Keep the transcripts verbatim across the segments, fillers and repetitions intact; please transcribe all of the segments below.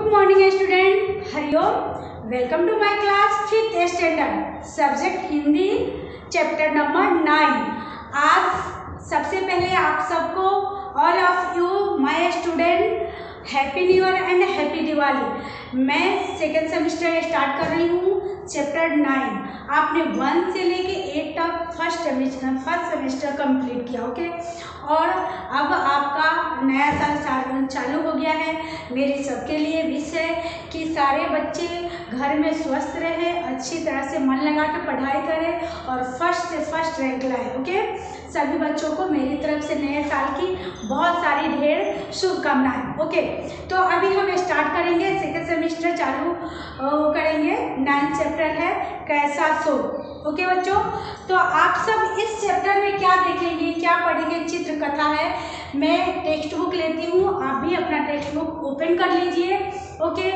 Good morning student, Hariom. Welcome to my class fifth standard, subject Hindi, chapter number nine. आज सबसे पहले आप सबको, all of you my student, happy new year and happy Diwali. मैं second semester start कर रही हूँ, चैप्टर नाइन। आपने वन से लेके एट तक first semester first semester complete किया, ओके। और अब आपका नया साल चालू हो गया है। मेरी सबके लिए विश है कि सारे बच्चे घर में स्वस्थ रहें, अच्छी तरह से मन लगा के पढ़ाई करें और फर्स्ट से फर्स्ट रैंक लाएं, ओके। सभी बच्चों को मेरी तरफ से नए साल की बहुत सारी ढेर शुभकामनाएं, ओके। तो अभी हम स्टार्ट करेंगे, सेकेंड सेमेस्टर चालू करेंगे। नाइन्थ चैप्टर है कैसा सो, ओके बच्चों। तो आप सब इस चैप्टर में क्या देखेंगे, क्या पढ़ेंगे, चित्र कथा है। मैं टेक्स्ट बुक लेती हूँ, आप भी अपना टेक्स्ट बुक ओपन कर लीजिए, ओके।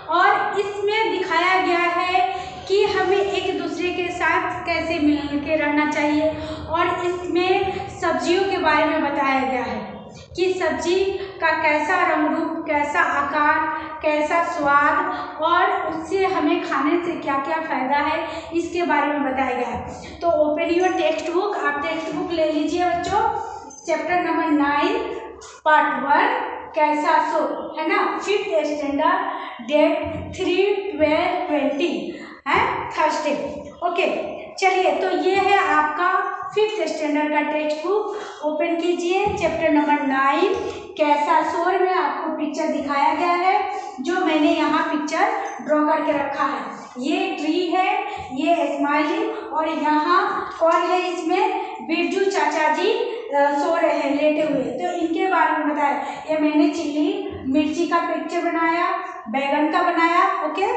और इसमें दिखाया गया है कि हमें एक दूसरे के साथ कैसे मिल के रहना चाहिए। और इसमें सब्जियों के बारे में बताया गया है कि सब्जी का कैसा रंग रूप, कैसा आकार, कैसा स्वाद और उससे हमें खाने से क्या क्या फायदा है, इसके बारे में बताया गया है। तो ओपन योर टेक्स्ट बुक, आप टेक्स्ट बुक ले लीजिए बच्चों। Chapter number nine, part one, कैसा सो, है ना, fifth standard, date three twelve twenty है, थर्सडे, ओके। चलिए, तो ये है आपका फिफ्थ स्टैंडर्ड का टेक्स्ट बुक। ओपन कीजिए, चैप्टर नंबर नाइन, कैसा सोर में आपको पिक्चर दिखाया गया है, जो मैंने यहाँ पिक्चर ड्रॉ करके रखा है। ये ट्री है, ये स्माइलिंग, और यहाँ कौन है, इसमें बिरजू चाचा जी सो रहे हैं लेटे हुए। तो इनके बारे में बताया। ये मैंने चिल्ली मिर्ची का पिक्चर बनाया, बैगन का बनाया, ओके।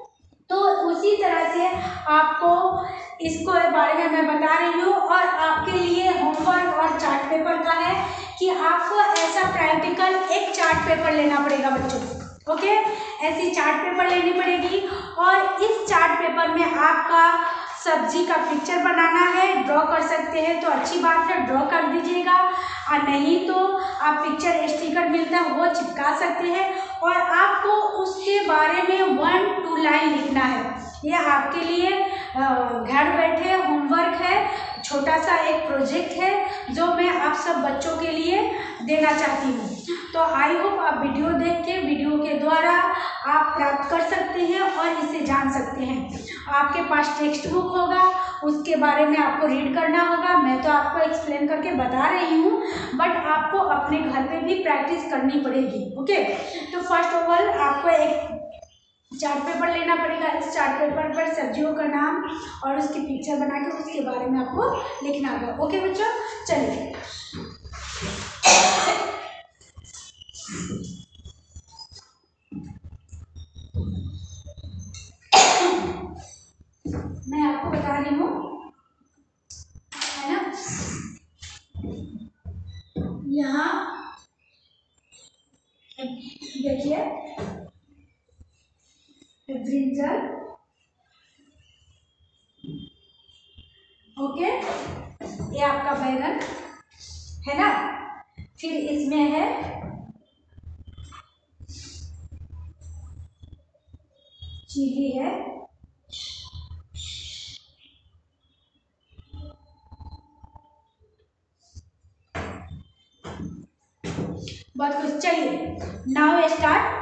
तो उसी तरह से आपको इसको बारे में मैं बता रही हूँ। और आपके लिए होमवर्क और चार्ट पेपर का है कि आपको ऐसा प्रैक्टिकल एक चार्ट पेपर लेना पड़ेगा बच्चों, ओके। ऐसी चार्ट पेपर लेनी पड़ेगी और इस चार्ट पेपर में आपका सब्जी का पिक्चर बनाना है। ड्रॉ कर सकते हैं तो अच्छी बात है, ड्रॉ कर दीजिएगा, और नहीं तो आप पिक्चर स्टिकर मिलता है वो चिपका सकते हैं। और आपको उसके बारे में वन टू लाइन लिखना है। ये आपके लिए घर बैठे होमवर्क है, छोटा सा एक प्रोजेक्ट है जो मैं आप सब बच्चों के लिए देना चाहती हूँ। तो आई होप आप वीडियो देख के, वीडियो के द्वारा आप प्राप्त कर सकते हैं और इसे जान सकते हैं। आपके पास टेक्स्ट बुक होगा, उसके बारे में आपको रीड करना होगा। मैं तो आपको एक्सप्लेन करके बता रही हूँ, बट आपको अपने घर पे भी प्रैक्टिस करनी पड़ेगी, ओके। तो फर्स्ट ऑफ ऑल आपको एक चार्ट पेपर लेना पड़ेगा। इस चार्ट पेपर पर सब्जियों का नाम और उसकी पिक्चर बना के उसके बारे में आपको लिखना होगा, ओके बच्चों। चलिए, मैं आपको बता रही हूँ, है ना। यहाँ देखिए, ब्रिंजल, ओके, ये आपका बैगन है ना। फिर इसमें है चिली है, बहुत कुछ। चलिए, नाउ स्टार्ट।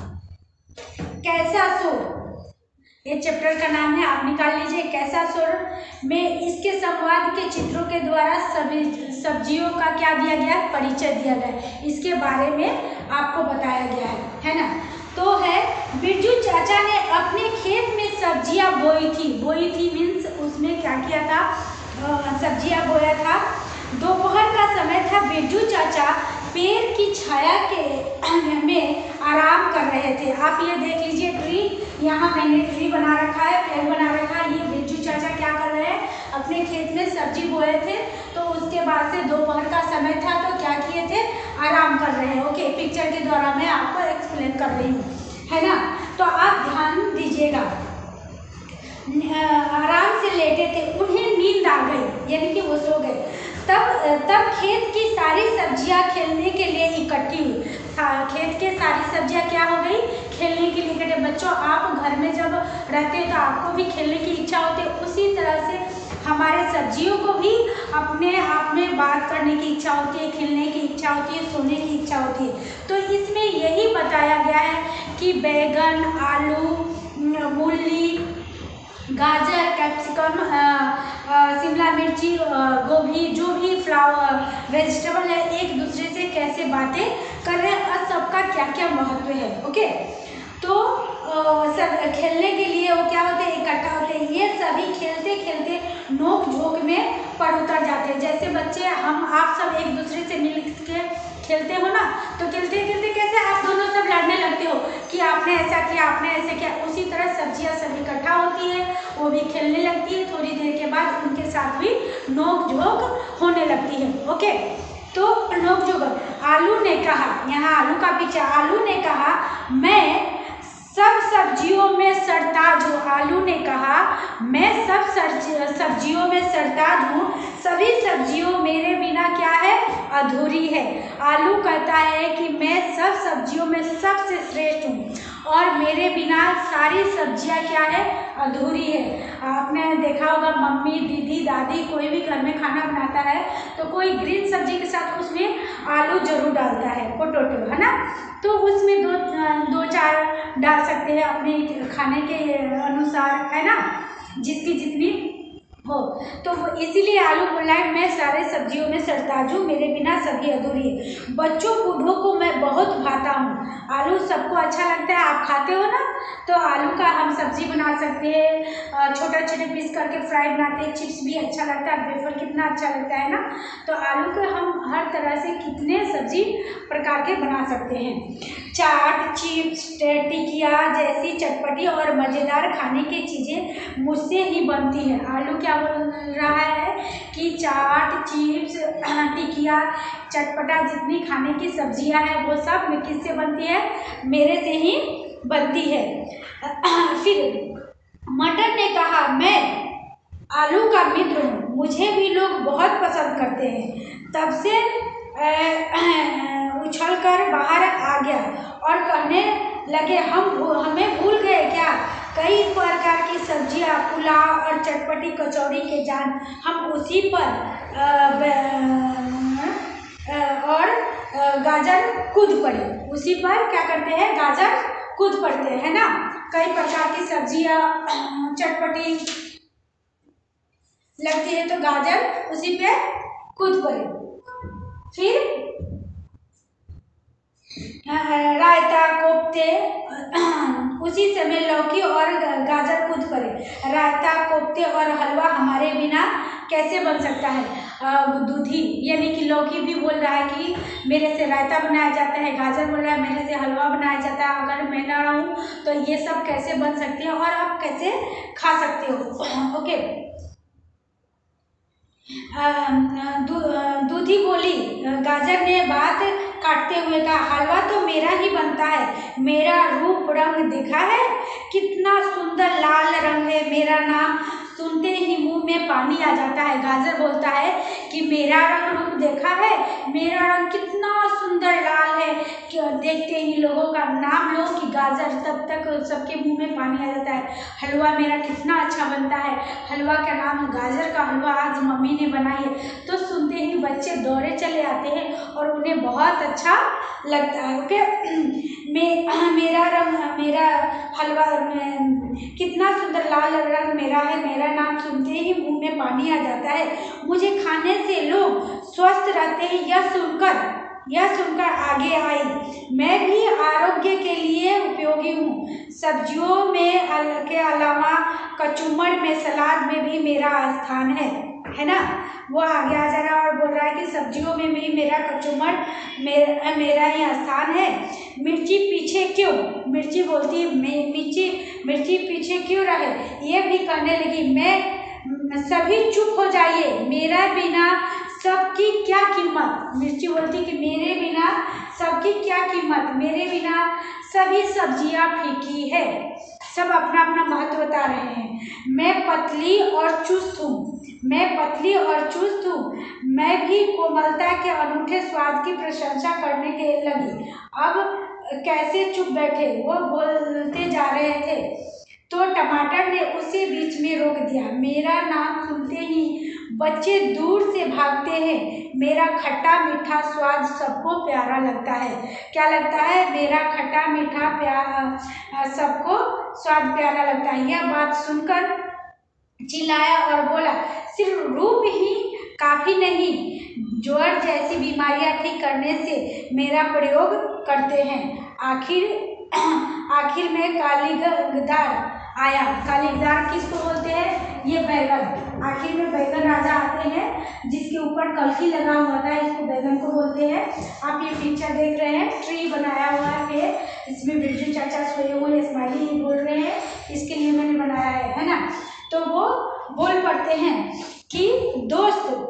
कैसा सो, ये चैप्टर का नाम है, आप निकाल लीजिए। कैसा सो में इसके संवाद के चित्रों के द्वारा सभी सब्जियों का क्या दिया गया है, परिचय दिया गया है, इसके बारे में आपको बताया गया है, है ना। तो है, बिरजू चाचा ने अपने खेत में सब्जियां बोई थी। बोई थी मीन्स उसमें क्या किया था, सब्जियां बोया था। दोपहर का समय था। बिरजू चाचा पेड़ की छाया के में आराम कर रहे थे। आप ये देख लीजिए, ट्री, यहाँ मैंने ट्री बना रखा है, पेड़ बना रखा है। ये बिरजू चाचा क्या कर रहे हैं, अपने खेत में सब्जी बोए थे। तो उसके बाद से दोपहर का समय था, तो क्या किए थे, आराम कर रहे हैं, ओके। पिक्चर के द्वारा मैं आपको एक्सप्लेन कर रही हूँ, है ना। तो आप ध्यान दीजिएगा, आराम से लेटे थे, उन्हें नींद आ गई, यानी कि वो सो गए। तब तब खेत की सारी सब्जियां खेलने के लिए इकट्ठी हुई। खेत के सारी सब्जियां क्या हो गई, खेलने के लिए कटे। बच्चों आप घर में जब रहते हो तो आपको भी खेलने की इच्छा होती है, उसी तरह से हमारे सब्जियों को भी अपने आप में बात करने की इच्छा होती है, खेलने की इच्छा होती है, सोने की इच्छा होती है। तो इसमें यही बताया गया है कि बैगन, आलू, मूली, गाजर, कैप्सिकम, शिमला मिर्ची, गोभी, जो भी फ्लावर वेजिटेबल है, एक दूसरे से कैसे बातें कर रहे हैं और सबका क्या क्या महत्व है। ओके, तो सब खेलने के लिए वो क्या होते हैं, इकट्ठा होते हैं। ये सभी खेलते खेलते नोक झोंक में पर उतर जाते हैं। जैसे बच्चे हम आप सब एक दूसरे से मिल के खेलते हो ना, तो खेलते खेलते कैसे आप दोनों सब लड़ने लगते हो कि आपने ऐसा किया, आपने ऐसे किया। उसी तरह सब्जियां सब इकट्ठा होती है, वो भी खेलने लगती है। थोड़ी देर के बाद उनके साथ भी नोक झोंक होने लगती है। ओके, तो नोक झोंक। आलू ने कहा, यहाँ आलू का पीछे, आलू ने कहा मैं सब सब्जियों में सरताज हूँ। आलू ने कहा मैं सब सब्जियों में सरताज हूँ, सभी सब्जियों मेरे बिना क्या है, अधूरी है। आलू कहता है कि मैं सब सब्जियों में सबसे श्रेष्ठ हूँ और मेरे बिना सारी सब्जियाँ क्या है, अधूरी है। आपने देखा होगा मम्मी, दीदी, दादी कोई भी घर में खाना बनाता है तो कोई ग्रीन सब्जी के साथ उसमें आलू जरूर डालता है, पोटैटो, है ना। तो उसमें दो दो चार डाल सकते हैं अपने खाने के अनुसार, है ना, जिसकी जितनी हो। तो वो इसीलिए आलू बोला है मैं सारे सब्जियों में सरताज हूँ, मेरे बिना सभी अधूरी है। बच्चों बूढ़ों को मैं बहुत भाता हूँ। आलू सबको अच्छा लगता है, आप खाते हो ना, तो आलू का हम सब्जी बना सकते हैं, छोटे छोटे पीस करके फ्राई बनाते हैं, चिप्स भी अच्छा लगता है, वेफर कितना अच्छा लगता है ना। तो आलू के हम हर तरह से कितने सब्जी प्रकार के बना सकते हैं। चाट, चिप्स, टिकिया जैसी चटपटी और मज़ेदार खाने की चीज़ें मुझसे ही बनती हैं। आलू क्या बोल रहा है कि चाट, चिप्स, टिकिया, चटपटा जितनी खाने की सब्जियां हैं वो सब किससे बनती है, मेरे से ही बनती है। फिर मटर ने कहा मैं आलू का मित्र हूँ, मुझे भी लोग बहुत पसंद करते हैं। तब से उछलकर बाहर आ गया और कहने लगे हम हमें भूल गए क्या, कई प्रकार की सब्जियां, पुलाव और चटपटी कचौड़ी के जान हम उसी पर आ, आ, और गाजर कूद पड़े। उसी पर क्या करते हैं, गाजर कूद पड़ते हैं, है ना। कई प्रकार की सब्जियां चटपटी लगती है तो गाजर उसी पे कूद पड़े। फिर रायता, कोफ्ते, उसी समय लौकी और गाजर कूद पड़े। रायता, कोफ्ते और हलवा हमारे बिना कैसे बन सकता है। दूधी यानी कि लौकी भी बोल रहा है कि मेरे से रायता बनाया जाता है, गाजर बोल रहा है मेरे से हलवा बनाया जाता है, अगर मैं ना रहूँ तो ये सब कैसे बन सकती है और आप कैसे खा सकते हो। ओके, दूधी बोली, गाजर ने बात काटते हुए कहा हलवा तो मेरा ही बनता है, मेरा रूप रंग देखा है, कितना सुंदर लाल रंग है, मेरा नाम सुनते ही मुंह में पानी आ जाता है। गाजर बोलता है कि मेरा रंग रूप देखा है, मेरा रंग कितना सुंदर लाल है, कि देखते ही लोगों का नाम लो कि गाजर, तब तक सबके मुंह में पानी आ जाता है। हलवा मेरा कितना अच्छा बनता है, हलवा का नाम गाजर का हलवा आज मम्मी ने बनाई है। तो सुनते ही बच्चे दौड़े चले आते हैं और उन्हें बहुत अच्छा लगता है। ओके, मे, मेरा रंग, मेरा हलवा कितना सुंदर लाल रंग मेरा है, मेरा नाम सुनते ही मुंह में पानी आ जाता है, मुझे खाने से लोग स्वस्थ रहते हैं। यह सुनकर यह सुनकर आगे आई, मैं भी आरोग्य के लिए उपयोगी हूँ, सब्जियों में के अलावा कचुम्बर में, सलाद में भी मेरा स्थान है, है ना। वो आगे आ जा रहा है और बोल रहा है कि सब्जियों में भी मेरा कचुम्बर मेरा मेरा ही स्थान है। मिर्ची पीछे क्यों, मिर्ची बोलती है मिर्ची मिर्ची पीछे क्यों रहे। ये भी कहने लगी मैं सभी चुप हो जाइए, मेरा बिना सबकी क्या कीमत। मिर्ची बोलती कि मेरे बिना सबकी क्या कीमत, मेरे बिना सभी सब्जियां फीकी है, सब अपना अपना महत्व बता रहे हैं। मैं पतली और चुस्त हूँ, मैं पतली और चुस्त हूँ, मैं भी कोमलता के अनूठे स्वाद की प्रशंसा करने के लगी। अब कैसे चुप बैठे, वो बोलते जा रहे थे तो टमाटर ने उसे बीच में रोक दिया। मेरा नाम सुनते ही बच्चे दूर से भागते हैं। मेरा खट्टा मीठा स्वाद सबको प्यारा लगता है। क्या लगता है? मेरा खट्टा मीठा प्यारा सबको स्वाद प्यारा लगता है। यह बात सुनकर चिल्लाया और बोला, सिर्फ रूप ही काफी नहीं, ज्वर जैसी बीमारियां ठीक करने से मेरा प्रयोग करते हैं। आखिर आखिर में कालीगदार आया। कालीगदार किसको बोलते हैं? ये बैगन। आखिर में बैगन राजा आते हैं जिसके ऊपर कलकी लगा हुआ था, इसको बैगन को बोलते हैं। आप ये पिक्चर देख रहे हैं, ट्री बनाया हुआ है, इसमें बिरजू चाचा सोए हुए स्माइली ही बोल रहे हैं, इसके लिए मैंने बनाया है, है ना। तो वो बोल पड़ते हैं कि दोस्त,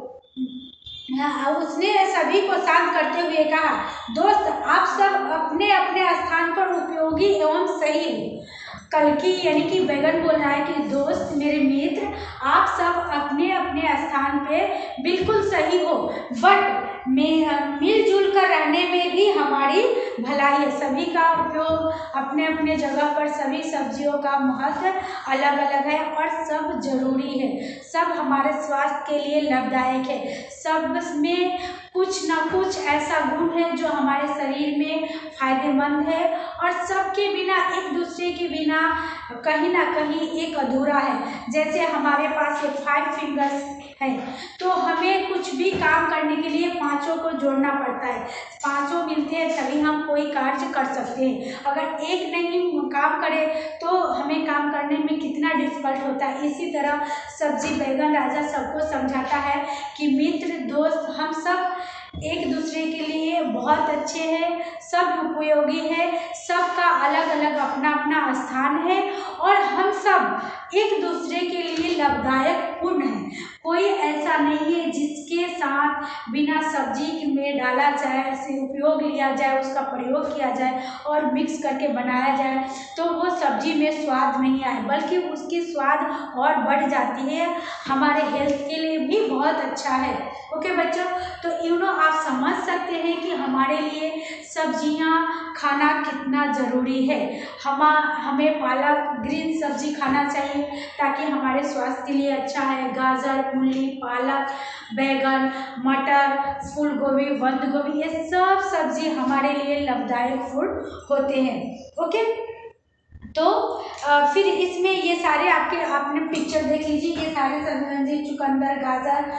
उसने सभी को शांत करते हुए कहा, दोस्त आप सब अपने अपने स्थान पर उपयोगी एवं सही हो। कलकी यानी कि बैगन बोल रहा है कि दोस्त, मेरे मित्र, आप सब अपने अपने स्थान पे बिल्कुल सही हो, बट मिलजुल कर रहने में भी हमारी भलाई है। सभी का उपयोग अपने अपने जगह पर, सभी सब्जियों का महत्व अलग अलग है और सब जरूरी है। सब हमारे स्वास्थ्य के लिए लाभदायक है। सब में कुछ ना कुछ ऐसा गुण है जो हमारे शरीर में फायदेमंद है, और सबके बिना, एक दूसरे के बिना कहीं ना कहीं एक अधूरा है। जैसे हमारे पास ये फाइव फिंगर्स है, तो हमें कुछ भी काम करने के लिए पांचों को जोड़ना पड़ता है। पांचों मिलते हैं तभी हम कोई कार्य कर सकते हैं। अगर एक नहीं काम करे तो हमें काम करने में कितना डिफिकल्ट होता है। इसी तरह सब्जी बैगन राजा सबको समझाता है कि मित्र, दोस्त, हम सब एक दूसरे के लिए बहुत अच्छे हैं, सब उपयोगी है, सबका अलग अलग अपना अपना स्थान है, और हम सब एक दूसरे के लिए लाभदायक पूर्ण है। कोई ऐसा नहीं है जिसके साथ बिना सब्जी में डाला जाए, से उपयोग लिया जाए, उसका प्रयोग किया जाए और मिक्स करके बनाया जाए तो वो सब्जी में स्वाद नहीं आए, बल्कि उसकी स्वाद और बढ़ जाती है। हमारे हेल्थ के लिए भी बहुत अच्छा है। ओके बच्चों, तो यू नो आप समझ सकते हैं कि हमारे लिए सब्जियां खाना कितना ज़रूरी है। हम हमें पालक, ग्रीन सब्जी खाना चाहिए ताकि हमारे स्वास्थ्य के लिए अच्छा है। गाजर, मूली, पालक, बैगन, मटर, फूल गोभी, बंद गोभी, ये सब सब्जी हमारे लिए लाभदायक फूड होते हैं। ओके, तो आ, फिर इसमें ये सारे आपके आपने पिक्चर देख लीजिए, ये सारे सब्जी, चुकंदर, गाजर,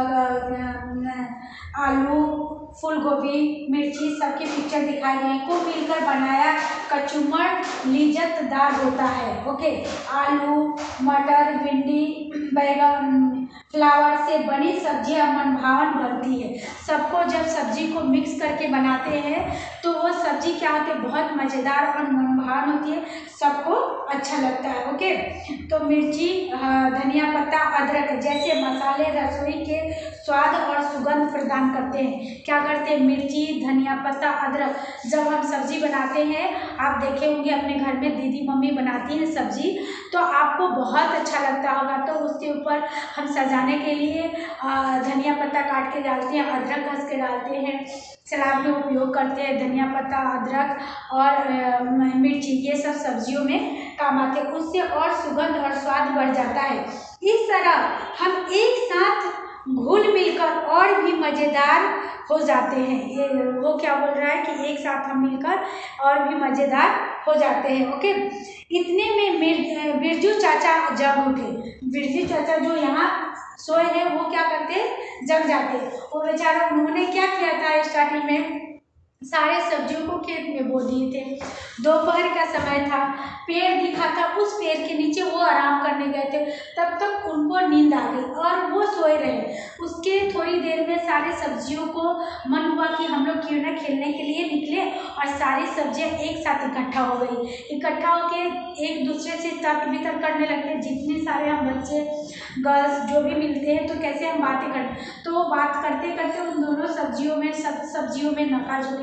आलू, फूल गोभी, मिर्ची, सबकी पिक्चर दिखाई गई को मिलकर बनाया कचुम्बर लिज्जतदार होता है। ओके, आलू, मटर, भिंडी, बैगन, फ्लावर से बनी सब्जियां मनभावन बनती है। सबको जब सब्जी को मिक्स करके बनाते हैं तो वो सब्जी क्या होती है, बहुत मज़ेदार और मनभावन होती है, सबको अच्छा लगता है। ओके, तो मिर्ची, धनिया पत्ता, अदरक जैसे मसाले रसोई के स्वाद और सुगंध प्रदान करते हैं। क्या करते हैं? मिर्ची, धनिया पत्ता, अदरक जब हम सब्जी बनाते हैं, आप देखे होंगे अपने घर में दीदी मम्मी बनाती हैं सब्जी, तो आपको बहुत अच्छा लगता होगा। तो उसके ऊपर हम सजाने के लिए धनिया पत्ता काट के डालते हैं, अदरक घस के डालते हैं, सलाद में उपयोग करते हैं। धनिया पत्ता, अदरक और मिर्ची ये सब सब्जियों में काम आते हैं, उससे और सुगंध और स्वाद बढ़ जाता है। इस तरह हम एक साथ घुल मिलकर और भी मज़ेदार हो जाते हैं। ये वो क्या बोल रहा है कि एक साथ हम मिलकर और भी मज़ेदार हो जाते हैं। ओके, इतने में बिरजू चाचा जग उठे। बिरजू चाचा जो यहाँ सोए हैं वो क्या करते, जग जाते। वो बेचारा, उन्होंने क्या किया था, स्टार्टिंग में सारे सब्जियों को खेत में बो दिए थे। दोपहर का समय था, पेड़ दिखा था, उस पेड़ के नीचे वो आराम करने गए थे। तब तक उनको नींद आ गई और वो सोए रहे। उसके थोड़ी देर में सारे सब्जियों को मन हुआ कि हम लोग क्यों ना खेलने के लिए निकले, और सारी सब्जियां एक साथ इकट्ठा हो गई। इकट्ठा होके एक दूसरे से तर्क वितर्क करने लगते। जितने सारे हम बच्चे, गर्ल्स जो भी मिलते हैं तो कैसे हम बातें करते, तो बात करते करते उन दोनों सब्जियों में सब सब्जियों में नफा जोड़ी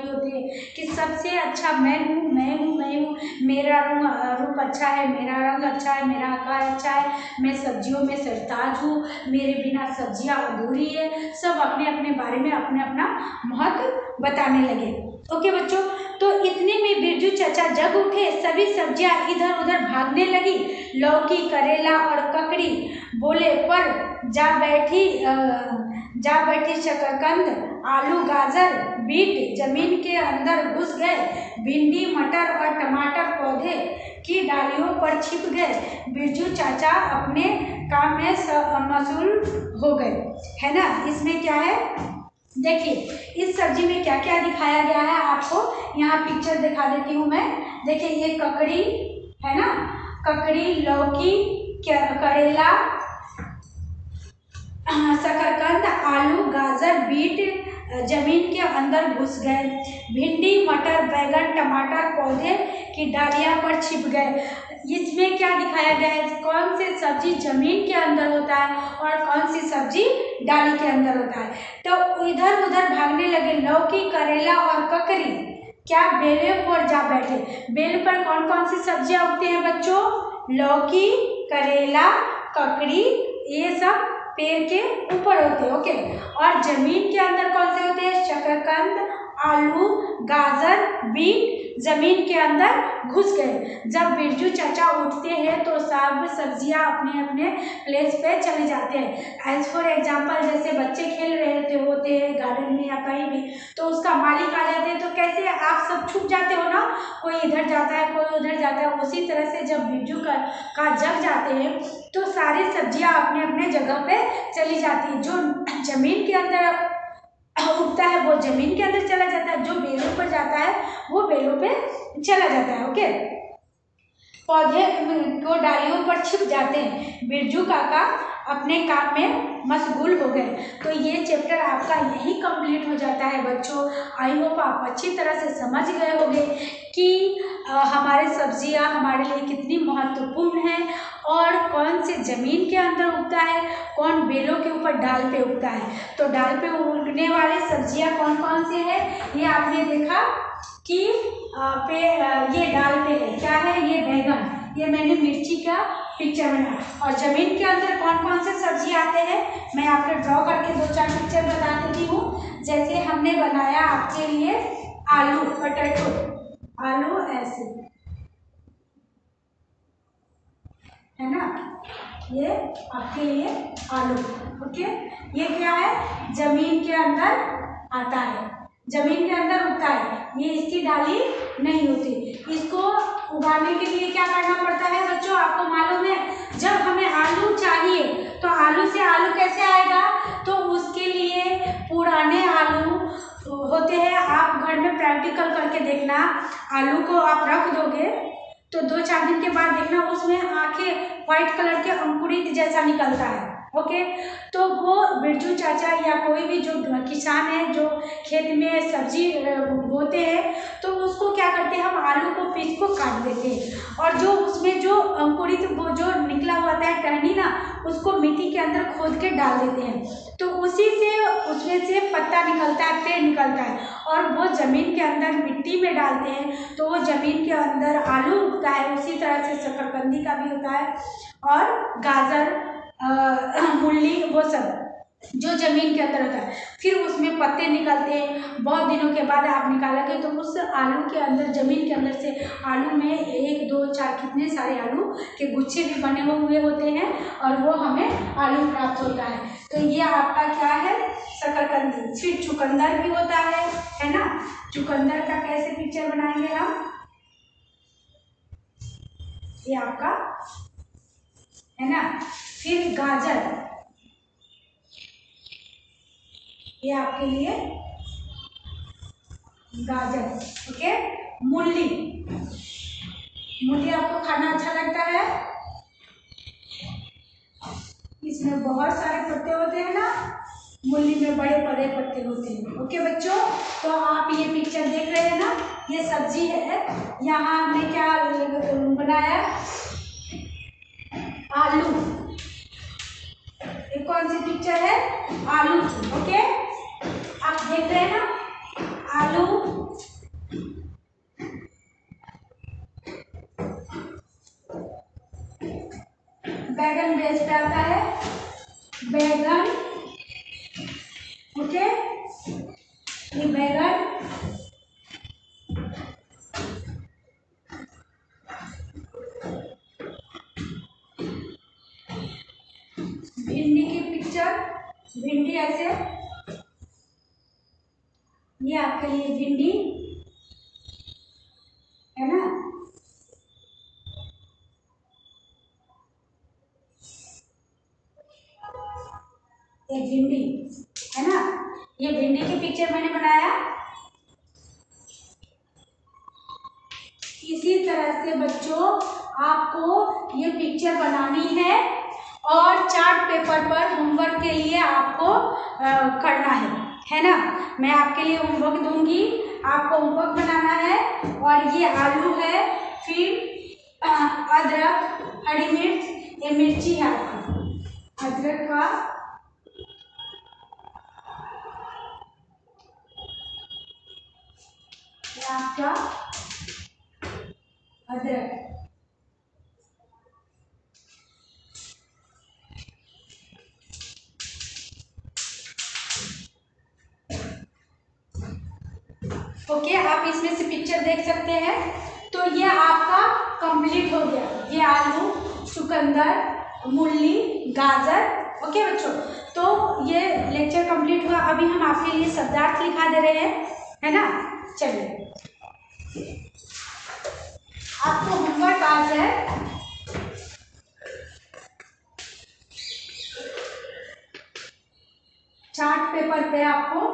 भी होती है कि सबसे अच्छा मैं हूँ, मैं हूँ, मैं हूँ, मेरा रूप अच्छा है, मेरा रंग अच्छा है, मेरा आकार अच्छा है, मैं सब्जियों में सरताज हूँ, मेरे बिना सब्जियाँ अधूरी है। सब अपने अपने बारे में अपने अपना महत्व बताने लगे। ओके बच्चों, तो इतने में बिरजू चाचा जग उठे, सभी सब्जियां इधर उधर भागने लगी। लौकी, करेला और ककड़ी बोले पर जा बैठी जा बैठी शकरकंद, आलू, गाजर, बीट जमीन के अंदर घुस गए। भिंडी, मटर और टमाटर पौधे की डालियों पर छिप गए। बिरजू चाचा अपने काम में मशगूल हो गए, है ना। इसमें क्या है देखिए, इस सब्जी में क्या क्या दिखाया गया है आपको यहाँ पिक्चर दिखा देती हूँ मैं। देखिए ये ककड़ी है ना, ककड़ी, लौकी, करेला, शकरकंद, आलू, गाजर, बीट जमीन के अंदर घुस गए। भिंडी, मटर, बैगन, टमाटर पौधे की डालियां पर छिप गए। इसमें क्या दिखाया गया है, कौन सी सब्जी जमीन के अंदर होता है और कौन सी सब्जी डाली के अंदर होता है। तो इधर उधर भागने लगे। लौकी, करेला और ककड़ी क्या बेले पर जा बैठे। बेल पर कौन कौन सी सब्जियां उगती हैं बच्चों, लौकी, करेला, ककड़ी, ये सब पेड़ के ऊपर होते हैं। ओके, और जमीन के अंदर कौन से होते हैं, शकरकंद, आलू, गाजर, बीट जमीन के अंदर घुस गए। जब बिरजू चाचा उठते हैं तो सब सब्जियां अपने अपने प्लेस पे चले जाते हैं। एज फॉर एग्जाम्पल, जैसे बच्चे खेल रहे होते हैं गार्डन में या कहीं भी, तो उसका मालिक आ जाते हैं तो कैसे आप सब छुप जाते हो ना, कोई इधर जाता है कोई उधर जाता है। उसी तरह से जब बिरजू का, का जग जाते हैं तो सारी सब्जियां अपने अपने जगह पे चली जाती है। जो जमीन के अंदर उगता है वो जमीन के अंदर चला जाता है, जो बेलों पर जाता है वो बेलों पे चला जाता है। ओके, पौधे को डालियों पर छिप जाते हैं। बिरजू काका अपने काम में मशगूल हो गए। तो ये चैप्टर आपका यही कंप्लीट हो जाता है बच्चों। आई होप आप अच्छी तरह से समझ गए होंगे कि आ, हमारे सब्जियां हमारे लिए कितनी महत्वपूर्ण है और कौन से जमीन के अंदर उगता है, कौन बेलों के ऊपर डाल पे उगता है। तो डाल पे उगने वाले सब्जियां कौन कौन से हैं, ये आपने देखा कि पे ये डाल पे है, क्या है ये बैगन, ये मैंने मिर्ची का पिक्चर बनाया। और जमीन के अंदर कौन कौन से सब्जी आते हैं मैं आपको ड्रॉ करके दो चार पिक्चर बता देती हूँ। जैसे हमने बनाया आपके लिए आलू, पोटैटो, आलू ऐसे है ना, ये आपके लिए आलू। ओके, ये क्या है, जमीन के अंदर आता है, जमीन के अंदर उगता है, ये इसकी डाली नहीं होती। इसको उगाने के लिए क्या करना पड़ता है बच्चों, आपको मालूम है, जब हमें आलू चाहिए तो आलू से आलू कैसे आएगा, तो उसके लिए पुराने आलू होते हैं, आप घर में प्रैक्टिकल करके देखना। आलू को आप रख दोगे तो दो चार दिन के बाद देखना उसमें आंखें व्हाइट कलर के अंकुरित जैसा निकलता है। ओके, तो वो बिरजू चाचा या कोई भी जो किसान है जो खेत में सब्जी बोते हैं तो उसको क्या करते हैं, हम आलू को पीस को काट देते हैं और जो उसमें जो अंकुरित वो जो निकला हुआ है टहनी ना, उसको मिट्टी के अंदर खोद के डाल देते हैं। तो उसी से उसमें से पत्ता निकलता है, पेड़ निकलता है और वो जमीन के अंदर मिट्टी में डालते हैं तो वो जमीन के अंदर आलू उगता है। उसी तरह से शकरकंदी का भी होता है और गाजर, मूली, वो सब जो जमीन के अंदर होता है। फिर उसमें पत्ते निकलते हैं, बहुत दिनों के बाद आप निकालोगे तो उस आलू के अंदर, जमीन के अंदर से आलू में एक दो चार कितने सारे आलू के गुच्छे भी बने हुए होते हैं और वो हमें आलू प्राप्त होता है। तो ये आपका क्या है, शकरकंदी। फिर चुकंदर भी होता है है ना, चुकंदर का कैसे पिक्चर बनाएंगे हम, ये आपका है ना। फिर गाजर, ये आपके लिए गाजर। ओके, मूली, मूली आपको खाना अच्छा लगता है, इसमें बहुत सारे पत्ते होते हैं ना, मूली में बड़े बड़े पत्ते होते हैं। ओके बच्चों, तो आप ये पिक्चर देख रहे हैं ना, ये सब्जी है। यहाँ हमने क्या बनाया, आलू, ये कौन सी पिक्चर है, आलू की। ओके, आप देख रहे हैं ना, आलू, बैगन बेच पे आता है, बैगन, ओके, ये बैगन, भिंडी की पिक्चर, भिंडी ऐसे, ये आपके लिए भिंडी है ना, ये भिंडी है ना, ये भिंडी की पिक्चर मैंने बनाया। इसी तरह से बच्चों आपको ये पिक्चर बनानी है और चार्ट पेपर पर होमवर्क के लिए आपको आ, करना है है ना। मैं आपके लिए होमवर्क दूंगी, आपको होमवर्क बनाना है। और ये आलू है, फिर अदरक, हरी मिर्च, ये मिर्ची है आपका, अदरक का, ये आपका अदरक, ओके okay, आप इसमें से पिक्चर देख सकते हैं। तो ये आपका कंप्लीट हो गया, ये आलू, चुकंदर, मूली, गाजर, ओके okay, बच्चों। तो ये लेक्चर कंप्लीट हुआ। अभी हम आपके लिए शब्दार्थ लिखा दे रहे हैं, है ना। चलिए, आपको होमवर्क आज है चार्ट पेपर पे, आपको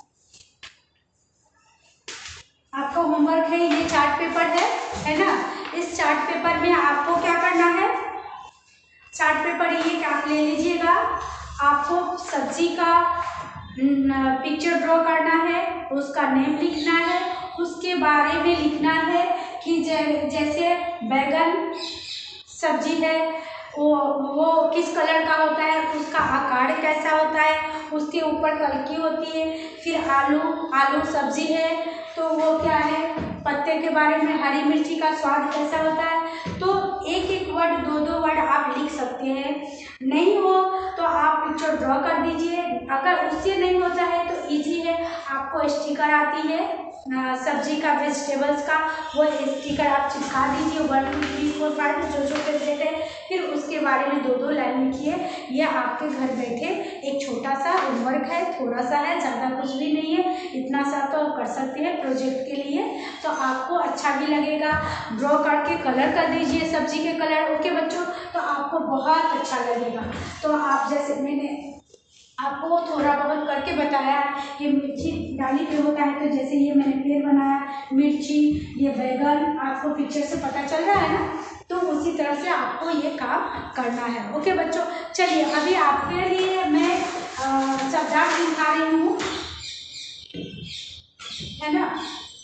आपका होमवर्क है, ये चार्ट पेपर है है ना। इस चार्ट पेपर में आपको क्या करना है, चार्ट पेपर ये आप ले लीजिएगा। आपको सब्जी का पिक्चर ड्रॉ करना है, उसका नेम लिखना है, उसके बारे में लिखना है कि जैसे बैगन सब्जी है वो वो किस कलर का होता है, उसका आकार कैसा होता है, उसके ऊपर कलकी होती है। फिर आलू, आलू सब्जी है तो वो क्या है, पत्ते के बारे में, हरी मिर्ची का स्वाद कैसा होता है। तो एक एक वर्ड, दो दो वर्ड आप लिख सकते हैं। नहीं हो तो आप पिक्चर ड्रॉ कर दीजिए। अगर उससे नहीं होता है तो इजी है, आपको स्टिकर आती है सब्जी का, वेजिटेबल्स का, वो स्टिकर आप चिपका दीजिए, one two three four five जो जो फेवरेट है। फिर उसके बारे में दो दो लाइन लिखिए। ये आपके घर बैठे एक छोटा सा होमवर्क है, थोड़ा सा है, ज़्यादा कुछ भी नहीं है, इतना सा तो कर सकते हैं प्रोजेक्ट के लिए। तो आपको अच्छा भी लगेगा, ड्रॉ करके कलर कर दीजिए सब्जी के कलर, ओके बच्चों, तो आपको बहुत अच्छा लगेगा। तो आप जैसे मैंने आपको थोड़ा बहुत करके बताया, ये मिर्ची डाली पे होता है, तो जैसे ये मैंने पेड़ बनाया, मिर्ची, ये बैगन, आपको पिक्चर से पता चल रहा है ना। तो उसी तरह से आपको ये काम करना है, ओके बच्चों। चलिए, अभी आपके लिए मैं शब्दार्थ दिखा रही हूँ, है ना।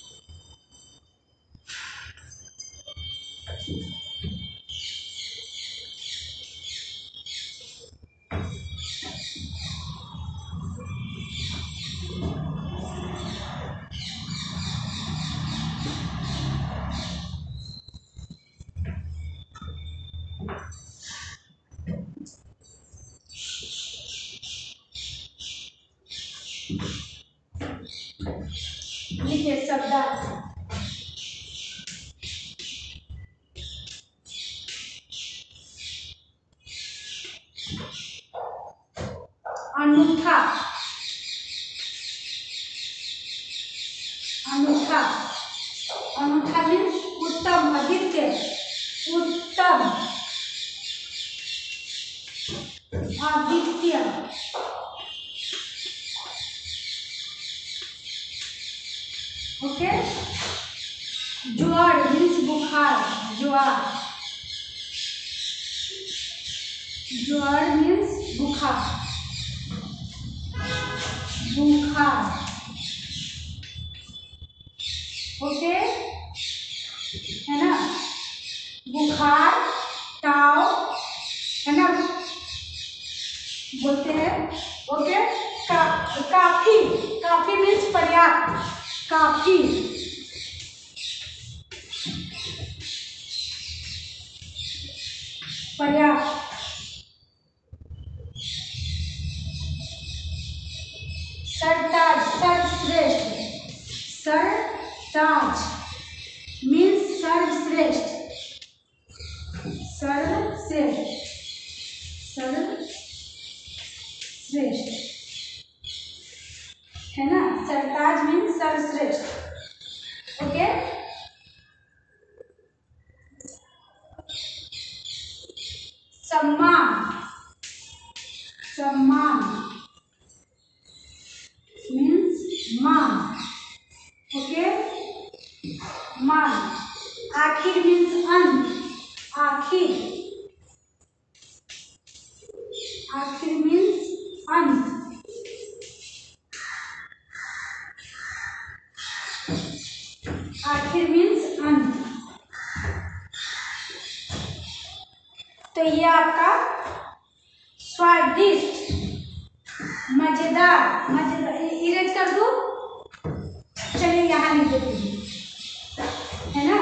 लिखिए शब्दार्थ, अनूठा, अनूठा, अनूठा मीन्स उत्तम, अद्वितीय, उत्तम, अद्वितीय, ओके। ज्वर मीन्स बुखार, ज्वर, ज्वर मीन्स बुखार, बुखार, ओके, है ना। बुखार, ताव, है ना, बोलते हैं, ओके। का, काफी, काफी मीन्स पर्याप्त, आखिर, पर्याप्त, सरताज, सर्वश्रेष्ठ, सरताज मीन्स सर्वश्रेष्ठ, सर्वश्रेष्ठ, सर्वश्रेष्ठ है ना, सरताज मीन्स सर्वश्रेष्ठ। ओके, सम्मान, सम्मान मीन्स मान। ओके, मान। आखिर मीन्स अंत, आखिर, आखिर मीन्स अंत। आखिर मीन्स अंत। तो ये आपका स्वादिष्ट, मजेदार, मजेदार इरेज कर दो, चलिए यहाँ लिख देती हूँ, है ना,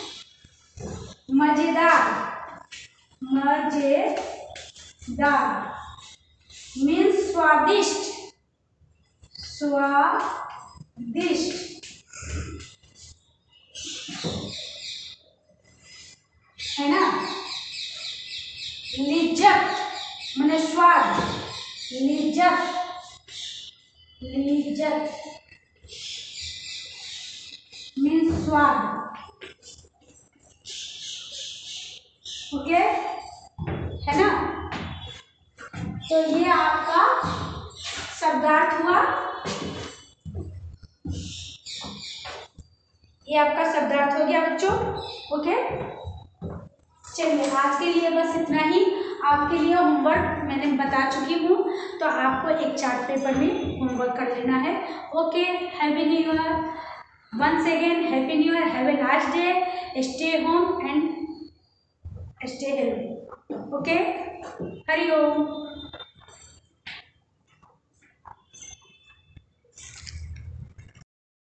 मजेदार, मजेदार मीन्स स्वादिष्ट, स्वादिष्ट है ना। लिज्जत माने स्वाद, लिज्जत, लिज्जत मीन्स स्वाद। ओके, है ना। तो ये आपका शब्दार्थ हुआ, ये आपका शब्दार्थ हो गया बच्चों। ओके, चलिए आज के लिए बस इतना ही। आपके लिए होमवर्क मैंने बता चुकी हूँ, तो आपको एक चार्ट पेपर में होमवर्क कर लेना है। Okay, happy new year once again, happy new year, have a nice day, stay home and stay healthy. Okay, Hari Om.